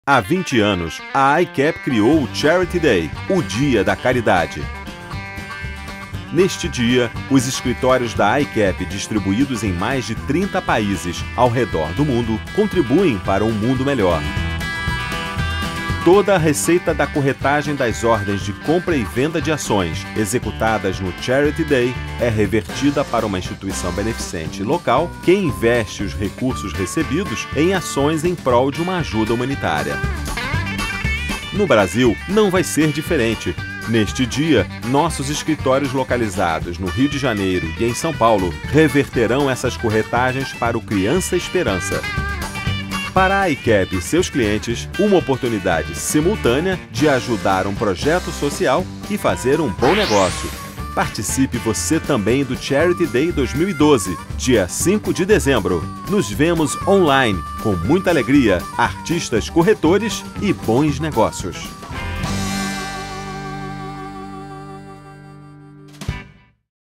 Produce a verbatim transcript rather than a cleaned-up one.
Há vinte anos, a I C A P criou o Charity Day, o Dia da Caridade. Neste dia, os escritórios da I C A P, distribuídos em mais de trinta países ao redor do mundo, contribuem para um mundo melhor. Toda a receita da corretagem das ordens de compra e venda de ações executadas no Charity Day é revertida para uma instituição beneficente local que investe os recursos recebidos em ações em prol de uma ajuda humanitária. No Brasil, não vai ser diferente. Neste dia, nossos escritórios localizados no Rio de Janeiro e em São Paulo reverterão essas corretagens para o Criança Esperança. Para a I C A P e seus clientes, uma oportunidade simultânea de ajudar um projeto social e fazer um bom negócio. Participe você também do Charity Day dois mil e doze, dia cinco de dezembro. Nos vemos online, com muita alegria, artistas corretores e bons negócios.